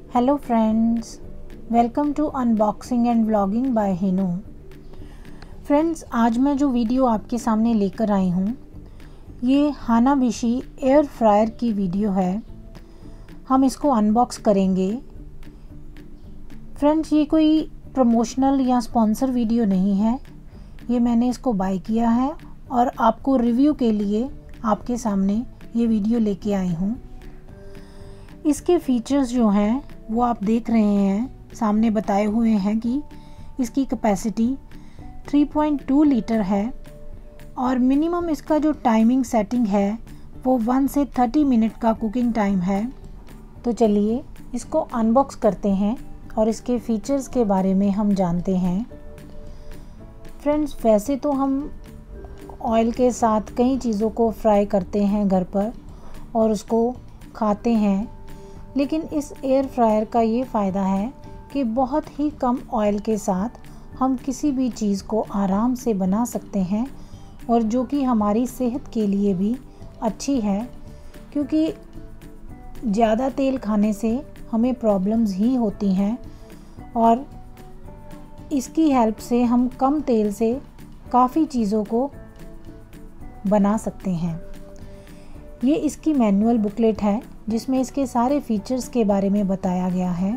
Hello friends, welcome to unboxing and vlogging by Hinu. Friends, आज मैं जो वीडियो आपके सामने लेकर आई हूँ ये हानाबिशी एयर फ्रायर की वीडियो है। हम इसको अनबॉक्स करेंगे। फ्रेंड्स, ये कोई प्रमोशनल या स्पॉन्सर वीडियो नहीं है, ये मैंने इसको बाय किया है और आपको रिव्यू के लिए आपके सामने ये वीडियो लेके आई हूँ। इसके फीचर्स जो हैं वो आप देख रहे हैं, सामने बताए हुए हैं कि इसकी कैपेसिटी 3.2 लीटर है और मिनिमम इसका जो टाइमिंग सेटिंग है वो 1 से 30 मिनट का कुकिंग टाइम है। तो चलिए इसको अनबॉक्स करते हैं और इसके फीचर्स के बारे में हम जानते हैं। फ्रेंड्स, वैसे तो हम ऑयल के साथ कई चीज़ों को फ्राई करते हैं घर पर और उसको खाते हैं, लेकिन इस एयर फ्रायर का ये फ़ायदा है कि बहुत ही कम ऑयल के साथ हम किसी भी चीज़ को आराम से बना सकते हैं और जो कि हमारी सेहत के लिए भी अच्छी है, क्योंकि ज़्यादा तेल खाने से हमें प्रॉब्लम्स ही होती हैं और इसकी हेल्प से हम कम तेल से काफ़ी चीज़ों को बना सकते हैं। ये इसकी मैनुअल बुकलेट है जिसमें इसके सारे फीचर्स के बारे में बताया गया है।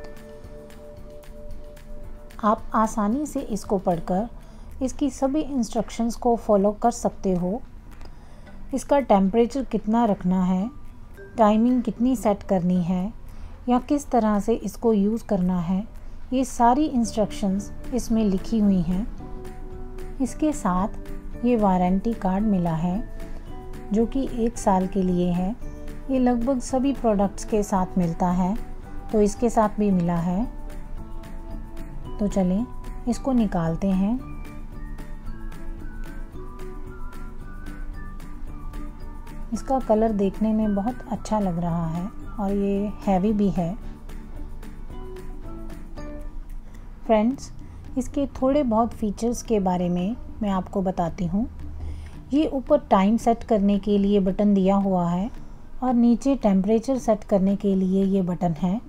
आप आसानी से इसको पढ़कर इसकी सभी इंस्ट्रक्शंस को फॉलो कर सकते हो। इसका टेम्परेचर कितना रखना है, टाइमिंग कितनी सेट करनी है या किस तरह से इसको यूज़ करना है, ये सारी इंस्ट्रक्शंस इसमें लिखी हुई हैं। इसके साथ ये वारंटी कार्ड मिला है जो कि 1 साल के लिए है। ये लगभग सभी प्रोडक्ट्स के साथ मिलता है, तो इसके साथ भी मिला है। तो चलें इसको निकालते हैं। इसका कलर देखने में बहुत अच्छा लग रहा है और ये हैवी भी है। फ्रेंड्स, इसके थोड़े बहुत फीचर्स के बारे में मैं आपको बताती हूँ। ये ऊपर टाइम सेट करने के लिए बटन दिया हुआ है और नीचे टेम्परेचर सेट करने के लिए ये बटन है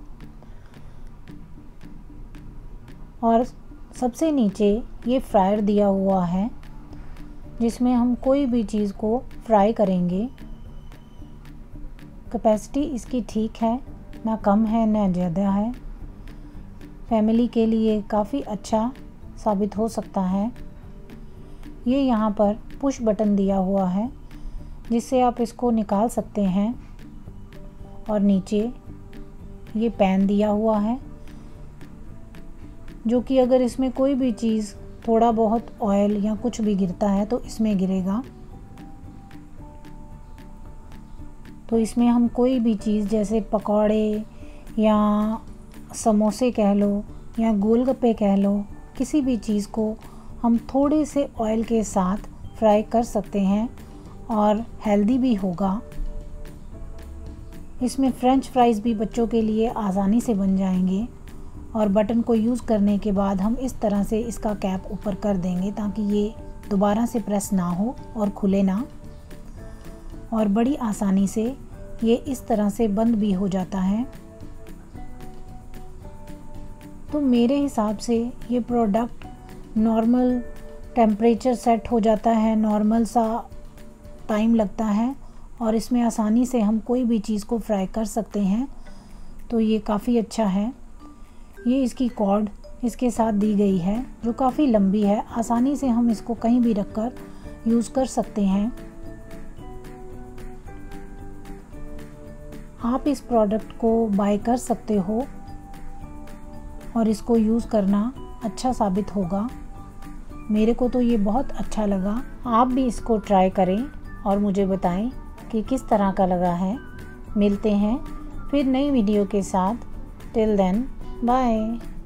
और सबसे नीचे ये फ्रायर दिया हुआ है जिसमें हम कोई भी चीज़ को फ्राई करेंगे। कैपेसिटी इसकी ठीक है, ना कम है ना ज़्यादा है। फैमिली के लिए काफ़ी अच्छा साबित हो सकता है। ये यहाँ पर पुश बटन दिया हुआ है जिससे आप इसको निकाल सकते हैं और नीचे ये पैन दिया हुआ है जो कि अगर इसमें कोई भी चीज़ थोड़ा बहुत ऑयल या कुछ भी गिरता है तो इसमें गिरेगा। तो इसमें हम कोई भी चीज़ जैसे पकौड़े या समोसे कह लो या गोलगप्पे कह लो, किसी भी चीज़ को हम थोड़े से ऑयल के साथ फ्राई कर सकते हैं और हेल्दी भी होगा। इसमें फ्रेंच फ्राइज़ भी बच्चों के लिए आसानी से बन जाएंगे और बटन को यूज़ करने के बाद हम इस तरह से इसका कैप ऊपर कर देंगे ताकि ये दोबारा से प्रेस ना हो और खुले ना, और बड़ी आसानी से ये इस तरह से बंद भी हो जाता है। तो मेरे हिसाब से ये प्रोडक्ट नॉर्मल टेम्परेचर सेट हो जाता है, नॉर्मल सा टाइम लगता है और इसमें आसानी से हम कोई भी चीज़ को फ्राई कर सकते हैं। तो ये काफ़ी अच्छा है। ये इसकी कॉर्ड इसके साथ दी गई है जो काफ़ी लंबी है, आसानी से हम इसको कहीं भी रखकर यूज़ कर सकते हैं। आप इस प्रोडक्ट को बाय कर सकते हो और इसको यूज़ करना अच्छा साबित होगा। मेरे को तो ये बहुत अच्छा लगा। आप भी इसको ट्राई करें और मुझे बताएं कि किस तरह का लगा है। मिलते हैं फिर नई वीडियो के साथ। Till then, bye.